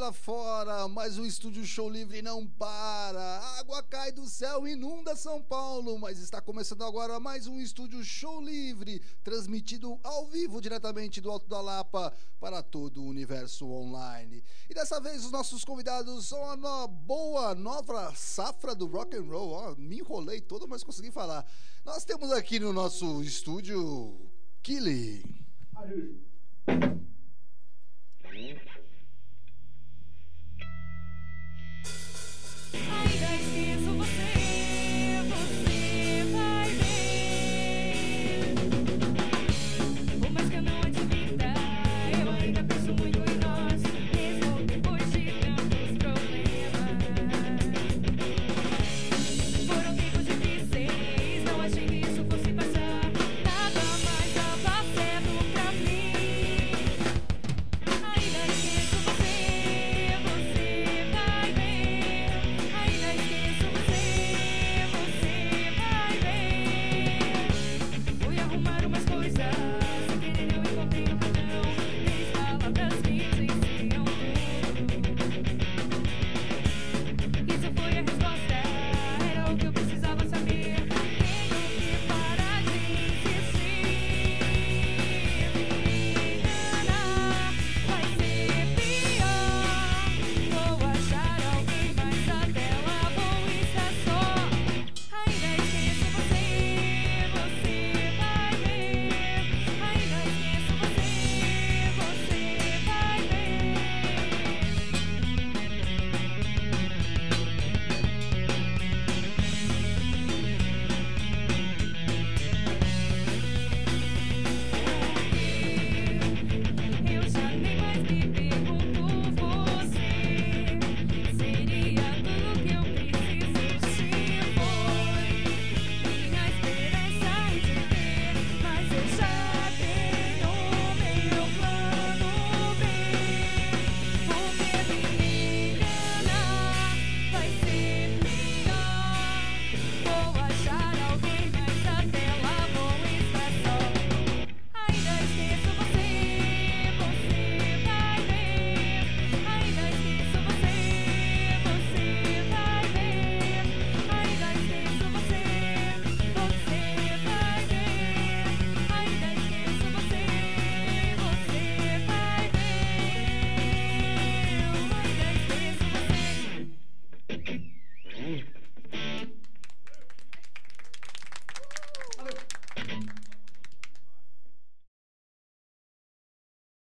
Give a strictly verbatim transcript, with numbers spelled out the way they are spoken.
lá fora, mas o Estúdio Show Livre não para. A água cai do céu, inunda São Paulo, mas está começando agora mais um Estúdio Show Livre, transmitido ao vivo diretamente do Alto da Lapa para todo o universo online. E dessa vez os nossos convidados são a no boa nova safra do rock and roll. Ó, me enrolei todo, mas consegui falar. Nós temos aqui no nosso estúdio Killing. I